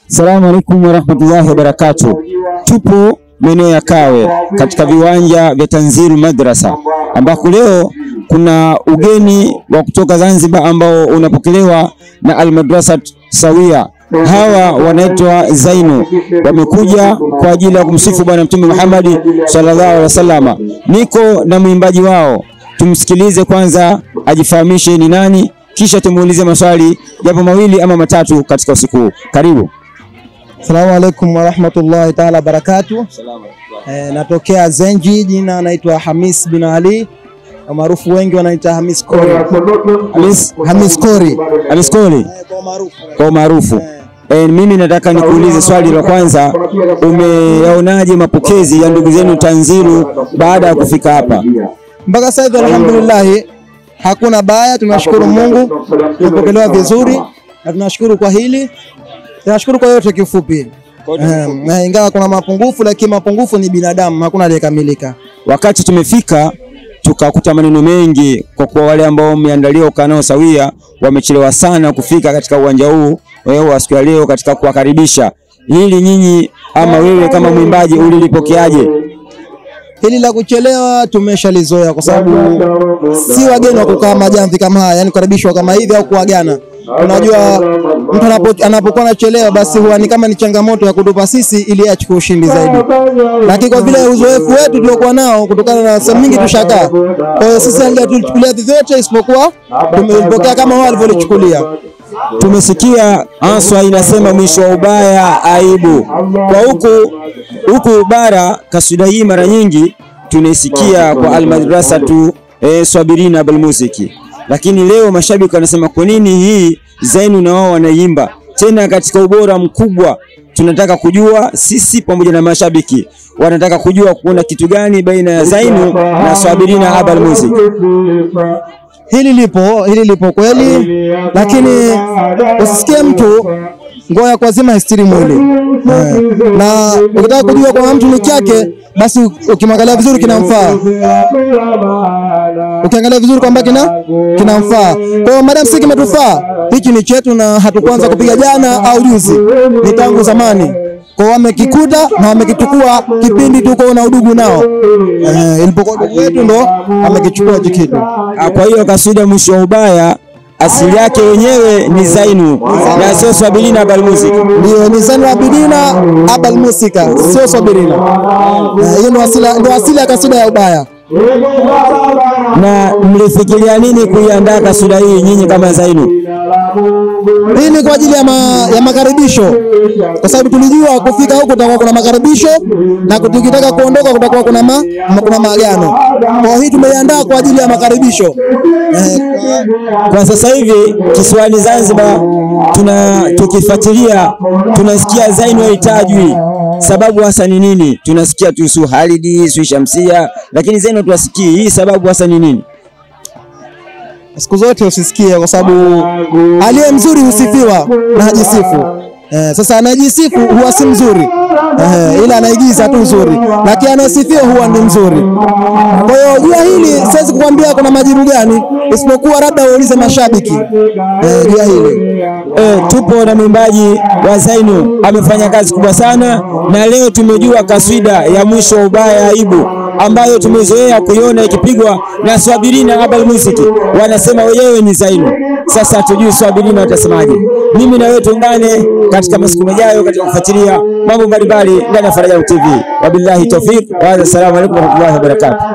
Assalamu alaikum warahmatullahi wabarakatuh. Tupo maeneo ya Kawe katika viwanja vya Tanziru Madrasa, ambako leo kuna ugeni wa kutoka Zanzibar ambao unapokelewa na Al-Madrasa Sawia. Hawa wanaitwa Zainu, wamekuja kwa ajili ya kumsifu Bwana Mtume Muhammad sallallahu alaihi wasallam. Niko na mwimbaji wao, tumsikilize kwanza ajifahamishe ni nani, kisha tumuulize maswali japo mawili ama matatu katika usiku huu. Karibu. Assalamu alaikum warahmatullahi ta'ala barakatuh. Natokea Zenji, jina naitwa Hamis bin Ali, maarufu wengi wanaita Hamis Kori. Hamis Kori. Hamis Kori. Kwa maarufu. Mimi nataka nikuulize swali la kwanza, umeyaonaje mapokezi ya ndugu zenu Tanziru baada ya kufika hapa? Mpaka sasa hivi alhamdulillah hakuna baya, tunashukuru Mungu, tumepokelewa vizuri na tunashukuru kwa hili. Tunashukuru kwa yote kifupi. Na ingawa kuna mapungufu, lakini mapungufu ni binadamu, hakuna aliyekamilika. Wakati tumefika tukakuta maneno mengi, kwa kuwa wale ambao wameandaliwa Kanao Sawia wamechelewa sana kufika katika uwanja huu wa siku ya leo katika kuwakaribisha. Hili nyinyi ama wewe kama mwimbaji ulilipokeaje? Hili la kuchelewa tumeshalizoea, kwa sababu si wageni wa kukaa majamvi kama haya, yani kukaribishwa kama hivi au kuagana. Unajua mtu anapokuwa anachelewa basi huwa ni kama ni changamoto ya kutupa sisi ili achukue ushindi zaidi. Lakini kwa vile uzoefu wetu tuliokuwa nao kutokana na saa mingi tushakaa, kwa hiyo sisi hatuchukulia vyovyote isipokuwa tumepokea kama wao walivyolichukulia. Tumesikia Answa inasema mwisho wa ubaya aibu. Kwa huku bara kasida hii mara nyingi tunaisikia kwa Al-Madrasa Swabirina bil Musiki. Lakini leo mashabiki wanasema kwa nini hii Zainu na wao wanaimba tena katika ubora mkubwa? Tunataka kujua sisi pamoja na mashabiki wanataka kujua kuona kitu gani baina ya Zainu na Swabirina bil Musiki. Hili lipo kweli, lakini usisikie mtu ngoya kwa zima histiri mwili. Na ukitaka kujua kwa mtu ni chake, basi ukimwangalia vizuri kinamfaa. Ukiangalia vizuri kwamba kinamfaa. Kwa hiyo madam sisi kimetufaa, hiki ni chetu na hatukuanza kupiga jana au juzi, ni tangu zamani. Kwa wamekikuta na wamekichukua kipindi tuko na udugu nao. Ilipokuwa udugu wetu ndo wamekichukua kitu. Kwa hiyo kasida mwisho wa ubaya asili yake wenyewe ni Zainu na sio Swabirina bil Musiki. Ndio, ni Zainu Abidina bil Musiki, sio Swabirina. Hiyo ndio asili ya kasida ya ubaya. Na mlifikiria nini kuiandaa kasida hii nyinyi kama Zainu? Hii ni kwa ajili ya makaribisho, kwa sababu tulijua kufika huko kutakuwa kuna makaribisho na tukitaka kuondoka kutakuwa kuna maagano. Kwa hiyo tumeiandaa kwa ajili ya makaribisho. Kwa sasa hivi kisiwani Zanzibar tukifuatilia tunasikia Zainu haitajwi. Sababu hasa ni nini? Tunasikia tu Su Halidi, Su Shamsia, lakini Zainu tuwasikii. Hii sababu hasa ni nini? Siku zote usisikie, kwa sababu aliye mzuri husifiwa na hajisifu. Sasa anajisifu huwa si mzuri, ila anaigiza tu nzuri, lakini anasifiwa huwa ni mzuri. Kwa hiyo jua hili siwezi kukwambia kuna majibu gani, isipokuwa labda uulize mashabiki. Jua hili tupo na mwimbaji wa Zainu, amefanya kazi kubwa sana, na leo tumejua kaswida ya mwisho wa ubaya aibu ambayo tumezoea kuiona ikipigwa na Swabirina bil Musiki. Wanasema wenyewe ni Zainu. Sasa tujue Swabirina watasemaje. Mimi na wewe tuungane katika masiku yajayo katika kufuatilia mambo mbalimbali ndani ya Faraja TV. Wabillahi tawfik wa assalamu alaykum wa rahmatullahi wa barakatuh.